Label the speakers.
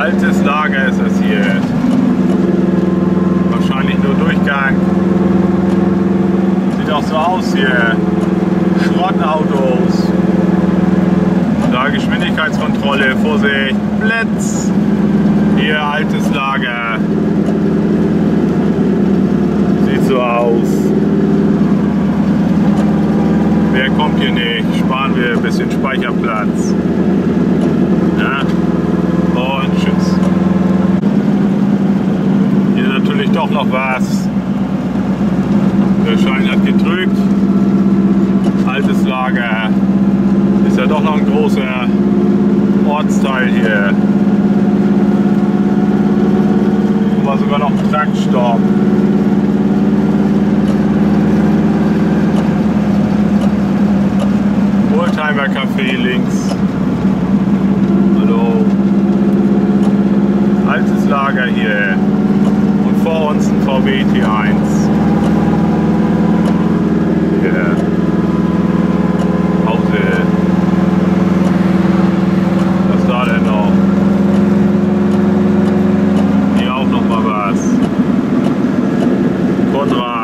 Speaker 1: Altes Lager ist das hier. Wahrscheinlich nur Durchgang. Sieht auch so aus hier. Schrottautos. Da Geschwindigkeitskontrolle, Vorsicht, Blitz. Hier altes Lager. Sieht so aus. Wer kommt hier nicht? Sparen wir ein bisschen Speicherplatz. Ja. Und tschüss. Hier natürlich doch noch was. Der Schein hat getrügt. Altes Lager. Ist ja doch noch ein großer Ortsteil hier. War sogar noch ein Truckstop. Oldtimer Café links. Hallo. Altes Lager hier. Und vor uns ein VW T1. Hier. Hause. Was da denn noch? Hier auch noch mal was. Konrad.